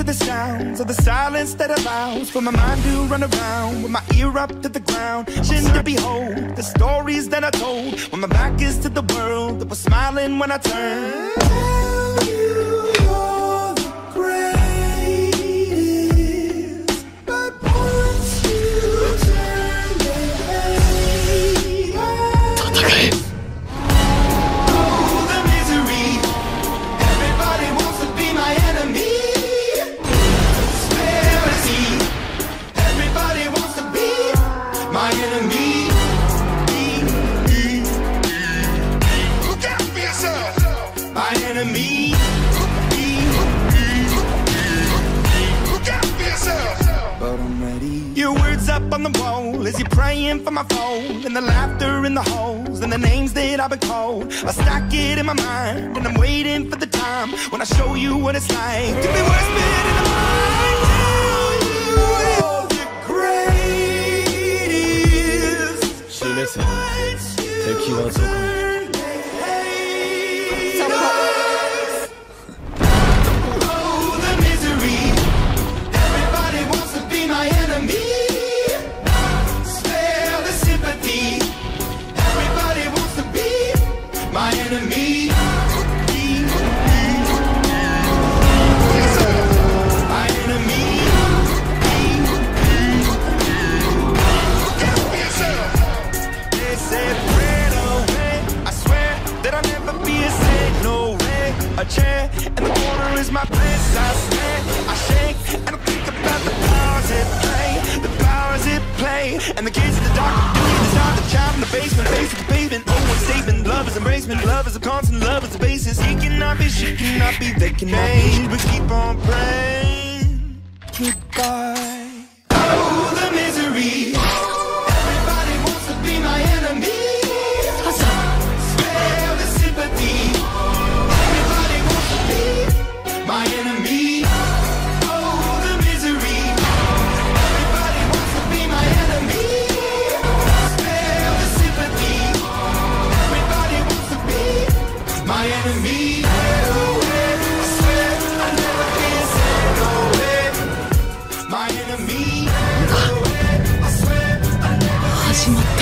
to the sounds of the silence that allows for my mind to run around with my ear up to the ground, chin to behold the stories that I told when my back is to the world that was smiling when I turned. Tell you you're the greatest, but once you turn the page, oh, the misery. Everybody wants to be my enemy. Everybody wants to be my enemy. Look out for yourself. My enemy. Look out for yourself. But I'm ready. Your words up on the wall as you're praying for my phone, and the laughter in the holes and the names that I've been called. I stack it in my mind and I'm waiting for the time when I show you what it's like to be worse fit in the mind. Listen, take you out so come. Oh, the misery. Everybody wants to be my enemy. Spare the sympathy. Everybody wants to be my enemy. My enemy. Look out for yourself. Said ran away. I swear that I'll never be a saint. No way. A chair and the corner is my place. I stand, I shake, and I think about the powers at play. The powers at play. And the kids in the dark doing the start, the child in the basement, face of the pavement. Oh, one statement. Love is embracement. Love is a constant. Love is a basis. He cannot be, she cannot be, they cannot be. But keep on praying. Goodbye. Oh, the misery. Everybody wants to be my enemy. Spare the sympathy. Everybody wants to be my enemy. Oh, the misery. Everybody wants to be my enemy. Spare the sympathy. Everybody wants to be my enemy. I swear I'll never be a saint. No way. My enemy. I swear I'll never be a saint.